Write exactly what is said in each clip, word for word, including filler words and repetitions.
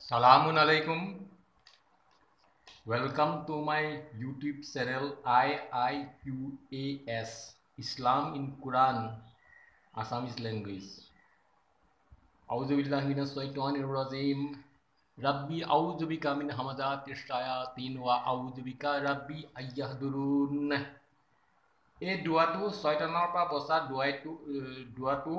Salamun alaikum. Welcome to my YouTube channel I I Q A S Islam in Quran Assamese language. A'udhu billahi minash shaitanir rajim. Rabbi a'udhu bika min hamazatis shayatin wa a'udhu bika rabbi ayyahdurun. এই দুয়াটো শয়তানৰ পৰা বচা দুৱাইটো দুৱাটো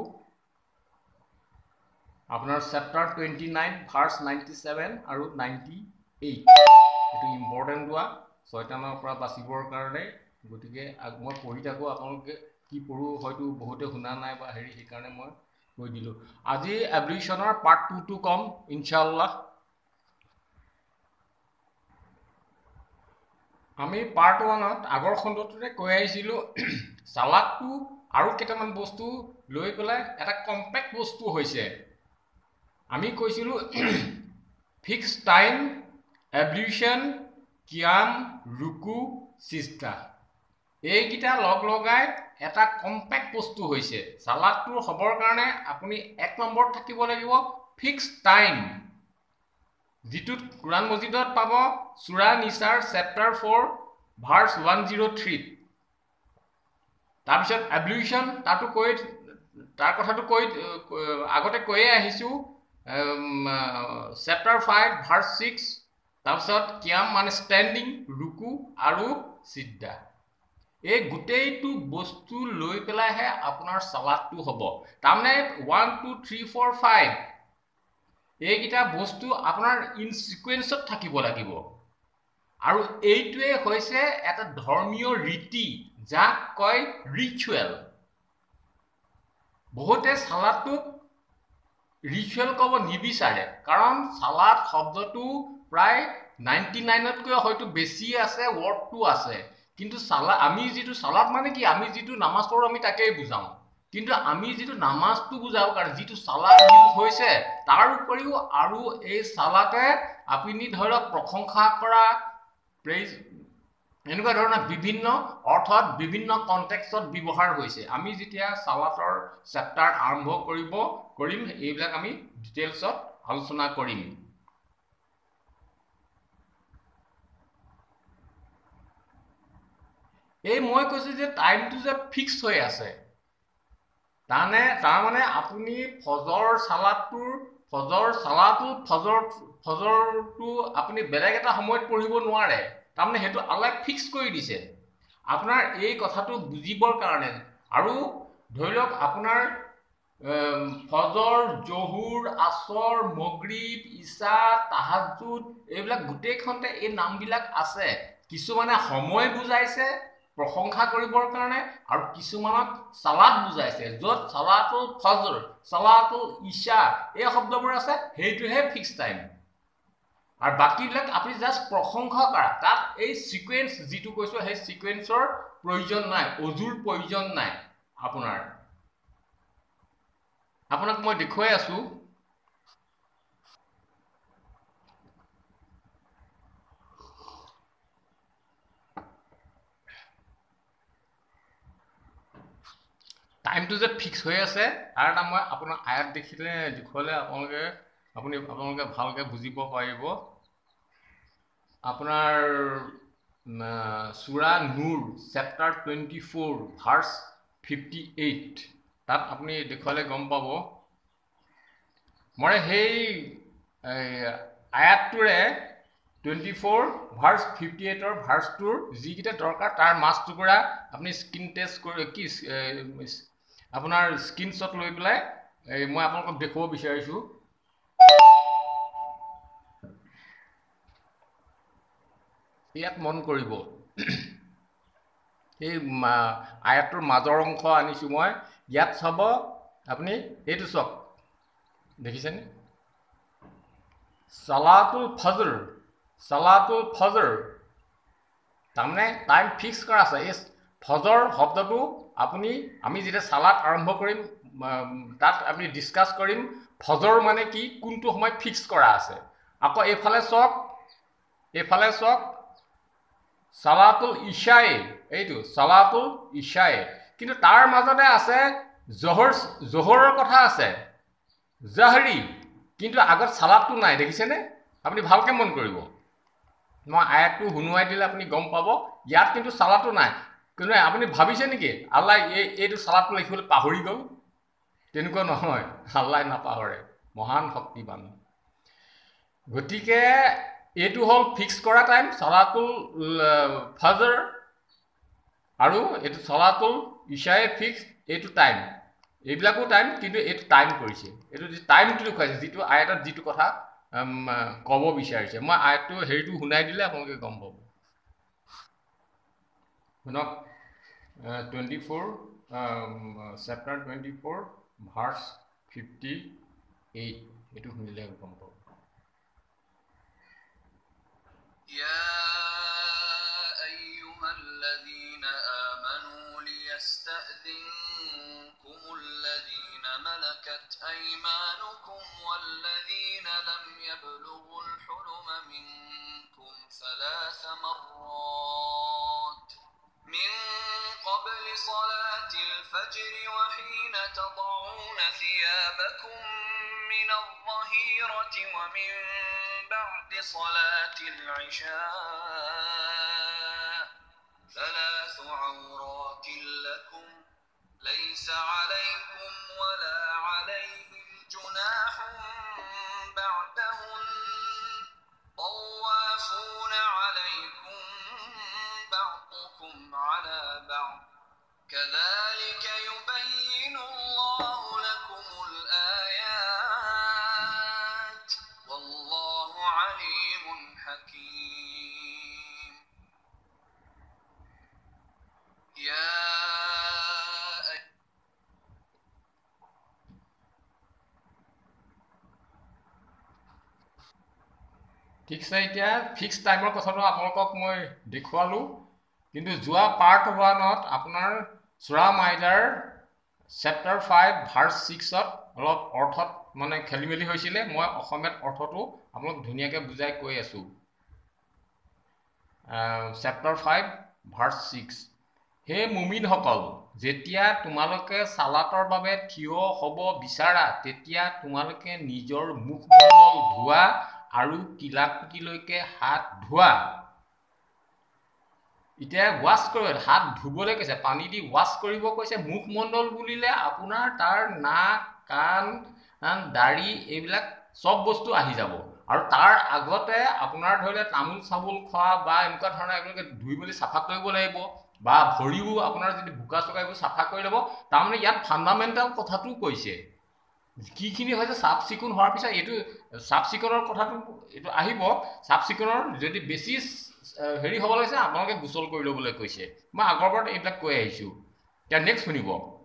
আপনার chapter twenty nine verse ninety seven और ninety eight एटु important दुआ शयताনৰ পৰা বাচিবৰ কাৰণে গতিকে মই পঢ়ি থাকো আপোনালোকে কি পঢ়ো হয়তো বহুতে শুনা নাই বা হেৰি সেই কাৰণে মই কৈ দিলো আজি এভলিউশনৰ পার্ট টু টু কম ইনশাআল্লাহ আমি পার্ট वन আগৰ খণ্ডটোতে কৈ আহিছিলো সালাদটো আৰু কেটামান বস্তু লৈ পেলাই এটা কম্পেক্ট বস্তু হৈছে আমি কৈছিলো ফিক্স টাইম এভলিউশন কিয়াম রুকু সিজদা এইকিটা লগ লগাই এটা কম্পেক্ট বস্তু হৈছে সালাদটো হবৰ কাৰণে আপুনি এক নম্বৰ থাকিব লাগিব ফিক্স টাইম जितु कुरान मजिदत पाबो सूरा निसार chapter four verse one zero three तारपिছত एभलिউশন ताटु কৈ तार কথাটো কৈ আগতে কৈয়ে আহিছো चैप्टर फाइव भार्स सिक्स तारपिছত কিয়াম মানে স্ট্যান্ডিং রুকু আৰু সিজদা এই গুটেইটো বস্তু লৈ পেলাইহে আপোনাৰ সালাদটো হ'ব তাৰমানে one two three four five এইকিটা বস্তু আপোনাৰ ইন সিকুৱেন্সত থাকিব লাগিব আৰু এইটোৱে হৈছে এটা ধৰ্মীয় ৰীতি যাক কয় ৰিচুৱেল বহুতে সালাদটো ৰিচুৱেল কব নিবিচাৰে কাৰণ সালাদ শব্দটো প্ৰায় नाइन्टी नाइन তকৈ হয়তো বেছি আছে ওয়ার্ডটো আছে কিন্তু সালাদ আমি যেটো সালাদ মানে কি আমি যেটো নামাজ পঢ়ো আমি তাকেই বুজাও কিন্তু আমি যেটো নামাজটো বুজাও কাৰণ যেটো সালাদ ইউজ হৈছে তাৰ উপৰিও আৰু এই সালাতে আপুনি ধৰক প্ৰশংসা কৰা প্ৰেজ এনেকুৱা ধৰণৰ বিভিন্ন অৰ্থত বিভিন্ন কনটেক্সটত ব্যৱহাৰ হৈছে আমি যেতিয়া সালাতৰ চেপ্টাৰ আৰম্ভ কৰিব কৰিম এইবিলাক আমি ডিটেইলছত আলোচনা কৰিম এই মই কৈছো যে টাইমটো যে ফিক্স হৈ আছে তানে তাৰ মানে আপুনি ফজৰ সালাতটোৰ ফজৰ সালাতটো ফজৰ ফজৰটো আপুনি বেলেগ এটা সময়ত পঢ়িব নোৱাৰে তাৰমানে হেতু আল্লাহ ফিক্স কৰি দিছে আপোনাৰ এই কথাটো বুজিবৰ কাৰণে আৰু ধৰিলক আপোনাৰ ফজৰ জহুৰ আসৰ মাগৰিব ইশা তাহাজ্জুদ এইবিলাক গুটেইখনতে এই নামবিলাক আছে কিছুমানে সময় বুজাইছে প্ৰশংসা কৰিবৰ কাৰণে আৰু কিছুমানত সালাত বুজাইছে যত সালাতুল ফজৰ সালাতুল ইশা এই শব্দবোৰ আছে হেইটোহে ফিক্স টাইম আৰু বাকিবিলাক আপুনি জাস্ট প্ৰশংসা কৰা তাত এই সিকোয়েন্স যেটো কৈছো সেই সিকোয়েন্সৰ প্ৰয়োজন নাই অজুৰ প্ৰয়োজন নাই আপোনাৰ আপোনাক মই দেখুৱাই আছো टाइम तो जे फिक्स হৈ আছে আৰু এটা মই আপোনাৰ আয়াত দেখিলে দেখলে আপোনালোকে আপুনি আপোনালোকে ভালকে বুজিব পাৰিব আপোনাৰ সূৰা নূৰ chapter twenty four verse fifty eight তাত আপুনি দেখলে গম পাব মই সেই আয়াতটোৰে twenty four verse fifty eight ৰ ভাৰ্সটোৰ যিকিটা দৰকাৰ তাৰ মাছ টুকুৰা আপুনি স্ক্ৰিন টেষ্ট কৰি কি আপোনাৰ স্ক্ৰিনশ্বট লৈ পেলাই মই আপোনাক দেখুৱাব বিচাৰিছো ইয়াত মন কৰিব এই আয়াতৰ মাজৰ অংশ আনিছো মই ইয়াত চাব আপুনি এইটো চাওক দেখিছেনে সালাতুল ফজৰ সালাতুল ফজৰ তাৰমানে টাইম ফিক্স কৰা আছে এই ফজৰ শব্দটো আপুনি আমি যেতিয়া সালাত আৰম্ভ কৰিম তাত আমি ডিসকাস কৰিম ফজৰ মানে কি কোনটো সময় ফিক্স কৰা আছে আকৌ এফালে চক এফালে চক সালাতুল ইশাই এইটো সালাতুল ইশাই কিন্তু তাৰ মাজতে আছে জোহৰ জোহৰৰ কথা আছে জাহৰি কিন্তু আগত সালাতটো নাই দেখিছেনে আপুনি ভালকৈ মন কৰিব মই আয়াতটো শুনুৱাই দিলে আপুনি গম পাব ইয়াত কিন্তু চালাটো নাই কিন্তু আপুনি ভাবিছে নেকি আল্লাহ এই এইটো চালাটো লিখিবলৈ পাহৰি গ'ল তেনেকুৱা নহয় আল্লাহ নাপাহৰে মহান শক্তিবান গতিকে এইটো হ'ল ফিক্স কৰা টাইম চালাতুল ফজৰ আৰু এইটো চালাতুল ইশায়ে ফিক্স এইটো টাইম এইবিলাকো টাইম কিন্তু এইটো টাইম কৰিছে এইটো টাইমটো দেখুৱাইছে যিটো আয়াতত যিটো কথা ক'ব বিচাৰিছে মই আয়াতটো হেৰিটো শুনাই দিলে আপোনালোকে গম পাব শুনক twenty four chapter twenty four verse fifty eight এইটো শুনিলে গম পাব يا أيها الذين آمنوا ليستأذنكم الذين ملكت أيمانكم والذين لم يبلغوا الحلم منكم ثلاث مرات من قبل صلاة الفجر وحين تضعون ثيابكم من الظهيرة ومن بعد صلاة العشاء ثلاث عورات لكم ليس عليكم ولا عليهم جناح بعدهن طوافون عليكم بعضكم على بعض كذلك يبين الله لكم الآيات والله عليم حكيم يا ঠিক আছে এতিয়া ফিক্স টাইমৰ কথাটো আপোনালোকক মই দেখুৱালোঁ কিন্তু যোৱা পাৰ্ট ওৱানত আপোনাৰ সূৰা মাইদাৰ চেপ্টাৰ ফাইভ ভাৰ্ছ ছিক্সত অলপ অৰ্থত মানে খেলি মেলি হৈছিলে মই অসমীয়াত অৰ্থটো আপোনালোক ধুনীয়াকৈ বুজাই কৈ আছোঁ চেপ্টাৰ ফাইভ ভাৰ্ছ ছিক্স হে মুমিনসকল যেতিয়া তোমালোকে সালাতৰ বাবে থিয় হ'ব বিচাৰা তেতিয়া তোমালোকে নিজৰ মুখমণ্ডল ধোৱা আৰু কিলাকুটিলৈকে হাত ধোৱা এতিয়া ওয়াশ কৰিব হাত ধুবলৈ কৈছে পানী দি ওয়াশ কৰিব কৈছে মুখমণ্ডল বুলিলে আপোনাৰ তাৰ নাক কাণ দাড়ি এইবিলাক সব বস্তু আহি যাব আৰু তাৰ আগতে আপোনাৰ ধৰিলে তামোল চাবুল খোৱা বা এনেকুৱা ধৰণৰ একেলগে ধুই মেলি চাফা কৰিব লাগিব বা ভৰিও আপোনাৰ যদি বুকা চকাইবোৰ চাফা কৰি ল'ব তাৰমানে ইয়াত ফাণ্ডামেণ্টেল কথাটো কৈছে কিখিনি হৈছে চাফ চিকুণ হোৱাৰ পিছত এইটো চাফ চিকুণৰ কথাটো এইটো আহিব চাফ চিকুণৰ যদি বেছি হেৰি হ'ব লাগিছে আপোনালোকে গোচল কৰি ল'বলৈ কৈছে মই আগৰবাৰত এইবিলাক কৈ আহিছোঁ এতিয়া নেক্সট শুনিব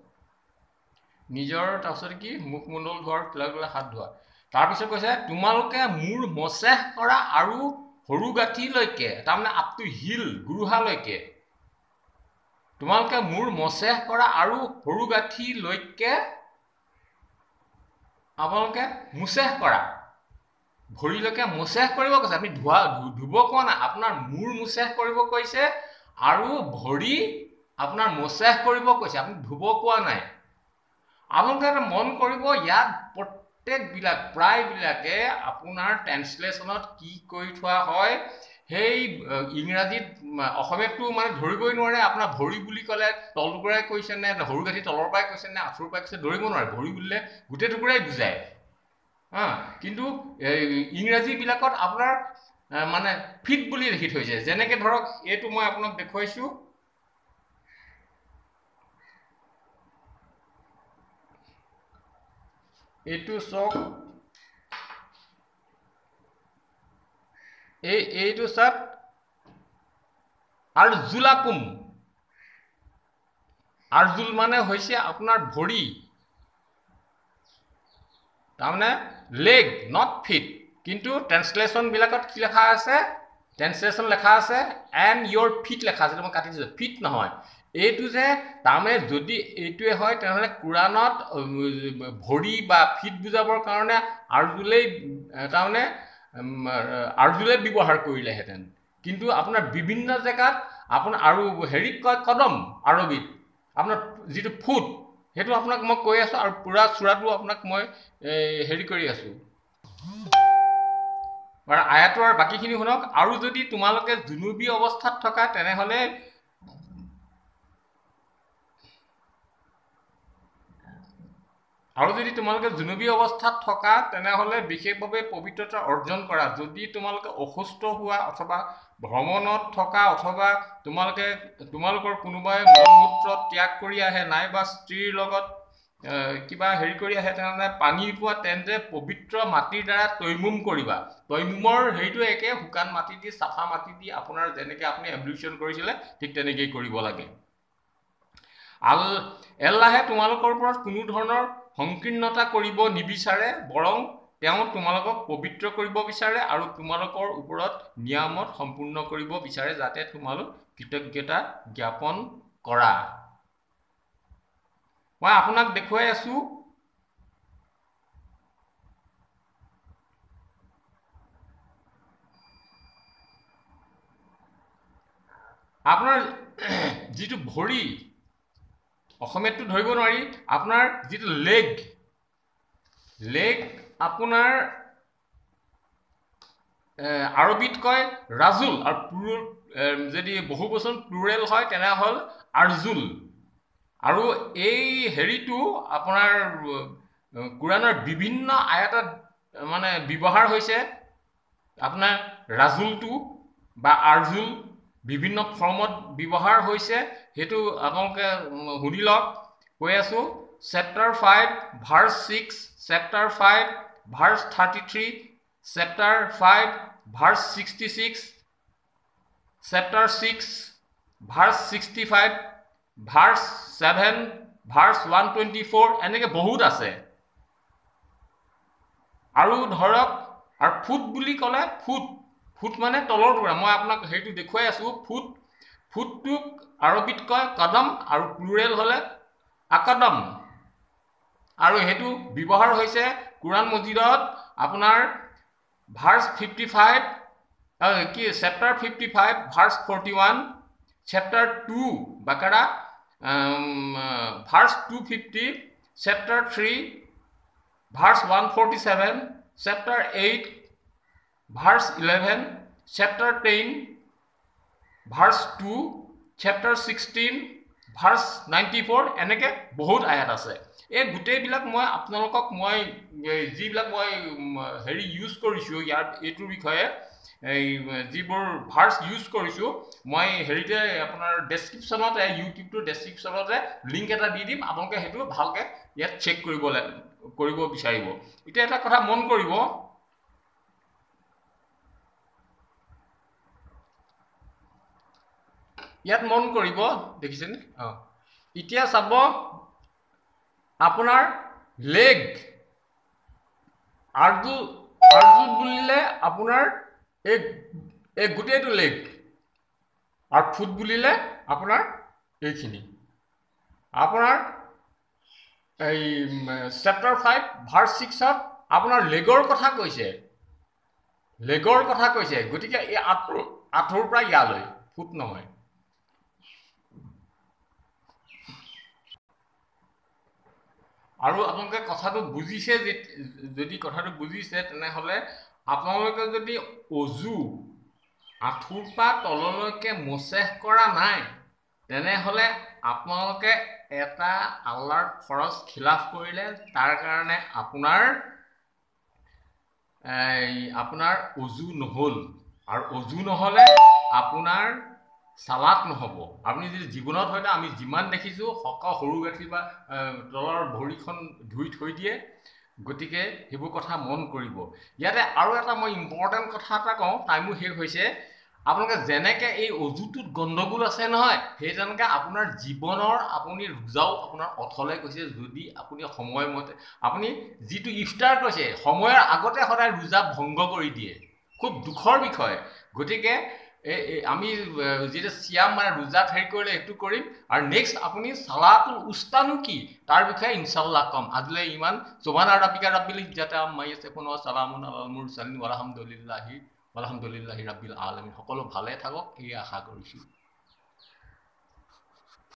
নিজৰ তাৰপিছত কি মুখমণ্ডল ধোৱাৰ কিলাকুটিলৈ হাত ধোৱা তাৰপিছত কৈছে তোমালোকে মূৰ মচেহ কৰা আৰু সৰু গাঁঠিলৈকে তাৰমানে আপ টু হিল গুৰুহালৈকে তোমালোকে মূৰ মচেহ কৰা আৰু সৰু গাঁঠিলৈকে আপোনালোকে মুচেহ কৰা ভৰিলৈকে মুচেহ কৰিব কৈছে আপুনি ধোৱা ধুব কোৱা নাই আপোনাৰ মূৰ মুচেহ কৰিব কৈছে আৰু ভৰি আপোনাৰ মুচেহ কৰিব কৈছে আপুনি ধুব কোৱা নাই আপোনালোকে মন কৰিব ইয়াত প্ৰত্যেকবিলাক প্ৰায়বিলাকে আপোনাৰ ট্ৰেন্সলেশ্যনত কি কৰি থোৱা হয় সেই ইংৰাজীত অসমীয়াটো মানে ধৰিবই নোৱাৰে আপোনাৰ ভৰি বুলি ক'লে তল টুকুৰাই কৈছে নে সৰু গাঁঠি তলৰ পৰাই কৈছে নে আঁঠুৰ পৰাই কৈছে ধৰিব নোৱাৰে ভৰি বুলিলে গোটেই টুকুৰাই বুজায় হা কিন্তু ইংৰাজীবিলাকত আপোনাৰ মানে ফিট বুলি লিখি থৈছে যেনেকৈ ধৰক এইটো মই আপোনাক দেখুৱাইছোঁ এইটো চক এই এইটো চাপ আৰজুলাকুম আৰজুল মানে হৈছে আপোনাৰ ভৰি তাৰমানে লেগ নট ফিট কিন্তু ট্ৰান্সলেশ্যনবিলাকত কি লেখা আছে ট্ৰান্সলেশ্যন লেখা আছে এণ্ড ইয়ৰ ফিট লেখা আছে মই কাটি দিছোঁ ফিট নহয় এইটো যে তাৰমানে যদি এইটোৱে হয় তেনেহ'লে কোৰাণত ভৰি বা ফিট বুজাবৰ কাৰণে আৰজুলেই তাৰমানে আৰজুলে ব্যৱহাৰ কৰিলেহেঁতেন কিন্তু আপোনাৰ বিভিন্ন জেগাত আপোনাৰ আৰু হেৰিত কয় কদম আৰবিত আপোনাৰ যিটো ফুট সেইটো আপোনাক মই কৈ আছোঁ আৰু পুৰা চূড়াটো আপোনাক মই হেৰি কৰি আছোঁ আৰু আয়াতৰ বাকীখিনি শুনক আৰু যদি তোমালোকে জুনুবী অৱস্থাত থকা তেনেহলে আৰু যদি তোমালোকে জুনুবী অৱস্থাত থকা তেনেহলে বিশেষভাৱে পবিত্ৰতা অৰ্জন কৰা যদি তোমালোকে অসুস্থ হোৱা অথবা ভ্ৰমণত থকা অথবা তোমালোকে তোমালোকৰ কোনোবাই মলমূত্ৰ ত্যাগ কৰি আহে নাইবা স্ত্ৰীৰ লগত কিবা হেৰি কৰি আহে তেনেহলে পানী পোৱা তেন্তে পবিত্ৰ মাটিৰ দ্বাৰা তৈমুম কৰিবা তৈমুমৰ হেৰিটো একে শুকান মাটি দি চাফা মাটি দি আপোনাৰ যেনেকৈ আপুনি এব্লিউশ্যন কৰিছিলে ঠিক তেনেকেই কৰিব লাগে আল এল্লাহে তোমালোকৰ ওপৰত কোনো ধৰণৰ সংকীৰ্ণতা কৰিব নিবিচাৰে বৰং তেওঁ তোমালোকক পবিত্ৰ কৰিব বিচাৰে আৰু তোমালোকৰ ওপৰত নিয়ামত সম্পূৰ্ণ কৰিব বিচাৰে যাতে তোমালোক কৃতজ্ঞতা জ্ঞাপন কৰা মই আপোনাক দেখুৱাই আছো আপোনাৰ যিটো ভৰি অসমীয়াটো ধৰিব নোৱাৰি আপোনাৰ যিটো লেগ লেগ আপোনাৰ আৰবিত কয় ৰাজুল আৰু যদি বহুবচন প্লুৰেল হয় তেনে হল আৰজুল আৰু এই হেৰিটো আপোনাৰ কুৰানৰ বিভিন্ন আয়াতত মানে ব্যৱহাৰ হৈছে আপোনাৰ ৰাজুলটো বা আৰজুল বিভিন্ন ফৰ্মত ব্যৱহাৰ হৈছে হেতু আপোনালোকে শুনি লওক কৈ আছো chapter five verse six chapter five verse thirty three chapter five verse sixty six chapter six verse sixty five verse seven verse one twenty four এনেকৈ বহুত আছে আৰু ধৰক আৰু ফুট বুলি ক'লে ফুট ফুট মানে তলৰ টুকুৰা মই আপোনাক হেৰিটো দেখুৱাই আছো ফুট ফুটটোক আৰবিত কয় কদম আৰু প্লুৰেল হলে আকদম আৰু হেতু ব্যৱহাৰ হৈছে কুৰান মজিদত আপোনাৰ ভাৰ্স ফিফটি ফাইভ কি chapter fifty five verse forty one chapter two বাকাৰা verse two fifty chapter three verse one forty seven chapter eight verse eleven chapter ten verse two chapter sixteen verse ninety four এনেকৈ বহুত আয়াত আছে এই গোটেইবিলাক মই আপোনালোকক মই যিবিলাক মই হেৰি ইউজ কৰিছোঁ ইয়াৰ এইটোৰ বিষয়ে এই যিবোৰ ভাৰ্স ইউজ কৰিছোঁ মই হেৰিতে আপোনাৰ ডেছক্ৰিপশ্যনতে ইউটিউবটোৰ ডেছক্ৰিপশ্যনতে লিংক এটা দি দিম আপোনালোকে সেইটো ভালকৈ ইয়াত চেক কৰিব কৰিব বিচাৰিব এতিয়া এটা কথা মন কৰিব ইয়াত মন কৰিব দেখিছেনে অ এতিয়া চাব আপোনাৰ লেগ আৰজু আৰজু বুলিলে আপোনাৰ এই এই গোটেইটো লেগ আৰু ফুট বুলিলে আপোনাৰ এইখিনি আপোনাৰ এই চেপ্টাৰ ফাইভ ভাৰ্স ছিক্সত আপোনাৰ লেগৰ কথা কৈছে লেগৰ কথা কৈছে গতিকে এই আঁঠুৰ আঁঠুৰ পৰা ইয়ালৈ ফুট নহয় আৰু আপোনালোকে কথাটো বুজিছে যদি কথাটো বুজিছে তেনেহলে আপোনালোকে যদি অজু আঁঠুৰ পৰা তললৈকে মোচেহ কৰা নাই তেনেহলে আপোনালোকে এটা আল্লাহৰ ফৰজ খিলাফ কৰিলে তাৰ কাৰণে আপোনাৰ আপোনাৰ অজু নহল আৰু অজু নহলে আপোনাৰ সালাত নহব আপুনি যদি জীৱনত হয়তো আমি যিমান দেখিছো হক সৰু গাঁঠি বা তলৰ ভৰিখন ধুই থৈ দিয়ে গতিকে সেইবোৰ কথা মন কৰিব ইয়াতে আৰু এটা মই ইম্পৰ্টেণ্ট কথা এটা কওঁ টাইমো শেষ হৈছে আপোনালোকে যেনেকৈ এই অজুটোত গণ্ডগোল আছে নহয় সেই তেনেকৈ আপোনাৰ জীৱনৰ আপুনি ৰোজাও আপোনাৰ অথলে গৈছে যদি আপুনি সময়মতে আপুনি যিটো ইফতাৰ কৈছে সময়ৰ আগতে সদায় ৰোজা ভংগ কৰি দিয়ে খুব দুখৰ বিষয় গতিকে আমি যেটা সিয়াম মানে রোজাত হেৰি কৰিলে এটো কৰিম আৰু নেক্সট আপুনি সালাতুল উস্তানু কি তাৰ বিষয়ে ইনশাআল্লাহ কম আজলে ইমান সুবহান রাব্বিকা রাব্বিল ইজ্জাতি আম্মা ইয়াসিফুন ওয়া সালামুন আলাল মুরসালিন ওয়া আলহামদুলিল্লাহি ওয়া আলহামদুলিল্লাহি রাব্বিল আলামিন সকলো ভালে থাকক এই আশা কৰিছো